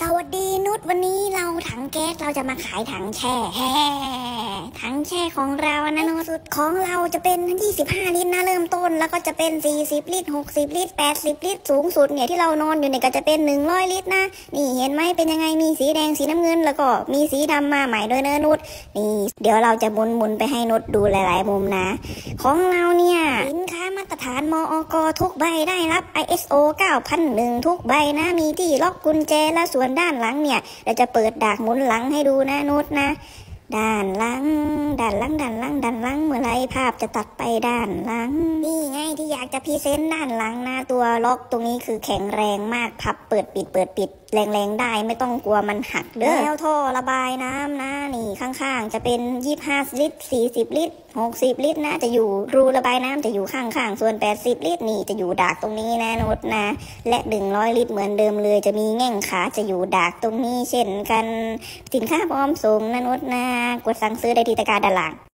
สวัสดีนุชวันนี้เราถังแก๊สเราจะมาขายถังแช่ถังแช่ของเรานะนุชสุดของเราจะเป็น25ลิตรนะเริ่มต้นแล้วก็จะเป็น40ลิตร60ลิตร80ลิตรสูงสุดเนี่ยที่เรานอนอยู่เนี่ยก็จะเป็น100ลิตรนะนี่เห็นไหมเป็นยังไงมีสีแดงสีน้ำเงินแล้วก็มีสีดำมาใหม่ด้วยเนอะนุชนี่เดี๋ยวเราจะหมุนไปให้นุชดูหลายๆมุมนะของเราเนี่ยสินค้ามาตรฐานมอก.ทุกใบได้รับ ISO 9001ทุกใบนะมีที่ล็อกกุญแจและส่วนด้านหลังเนี่ยเราจะเปิดดากหมุนหลังให้ดูนะนุชนะด้านหลังเมื่อไรภาพจะตัดไปด้านหลังนี่ไงที่อยากจะพรีเซนต์ด้านหลังนะตัวล็อกตรงนี้คือแข็งแรงมากพับเปิดปิดแรงๆได้ไม่ต้องกลัวมันหักเด้อแล้วท่อระบายน้ำนะนี่ข้างๆจะเป็น25ลิตร40ลิตร60ลิตรนะจะอยู่รูระบายน้ำจะอยู่ข้างๆส่วน80ลิตรนี่จะอยู่ดากตรงนี้นะนุชนะและ100ลิตรเหมือนเดิมเลยจะมีแง่งขาจะอยู่ดากตรงนี้เช่นกันสินค้าพร้อมส่งนะนุชนะกดสั่งซื้อได้ที่ตะกร้าด้านล่าง